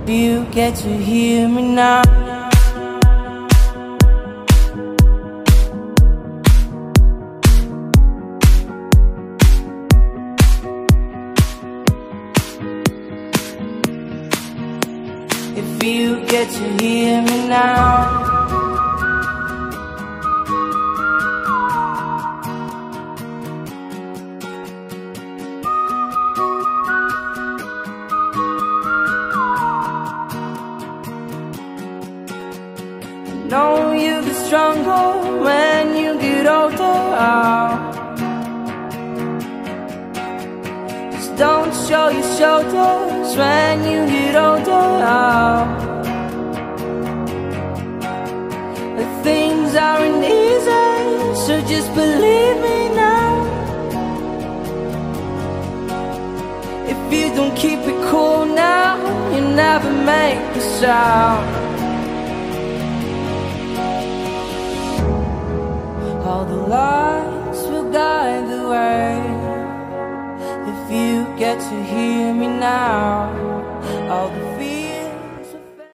You get to hear me now. If you get to hear me now. Know you get stronger when you get older. Just don't show your shoulders when you get older. Things aren't easy, so just believe me now. If you don't keep it cool now, you never make a sound. All the lights will guide the way. If you get to hear me now, all the fears